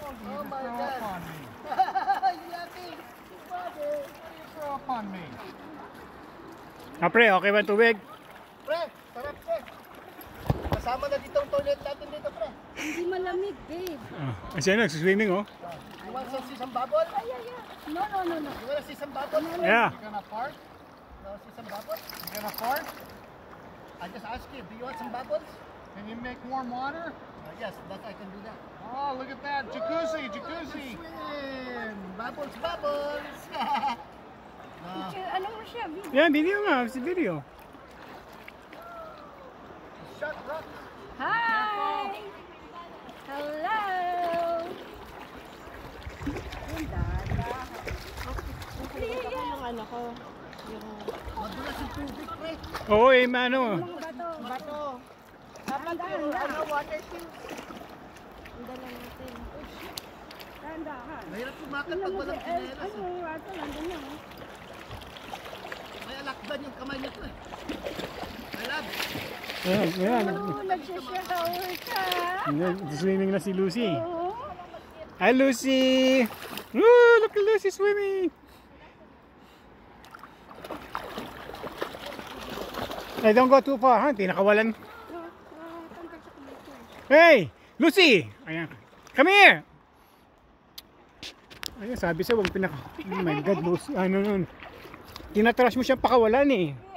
Oh my God. Yucky. Throw up on me. Pre, okay ba tubig? Pre, sarap pre. Kasama na dito ang toilet natin dito pre. Hindi malamig, babe. Siya nagsuswimming, oh. You want some sesame bubble? No. You want a sesame bubble? Yeah. You gonna fart? No sesame bubble? You gonna fart? I just asked you, do you want some bubbles? Can you make warm water? Yes, that I can do that. Oh, look at that. Jacuzzi, jacuzzi. Swim! Bubbles, bubbles! No. Ano mo siya, babe? Yeah, video nga. It's a video. Shut rock! Hi! Hello! Yung ano ko, yung Madulas yung tubig, pre. Oo, ano. bato. Pero ano, water tube. Ang dala natin. Dahan-dahan. Mahirap kumakat pag walang chinelas. Ano yung rato? Nandun yan. May alakban yung kamay niya to eh. I love. Ayan. Nagsha-shower ka. Swimming na si Lucy. Oo. Hi, Lucy! Woo! Look at Lucy swimming! Hey, don't go too far, ha? Tinakawalan. Hey! Lucy! Ayan. Come here! Ayan, sabi siya, huwag pinaka... Oh my God, Lucy. Ano nun? Tinatrash mo siyang pakawalan eh.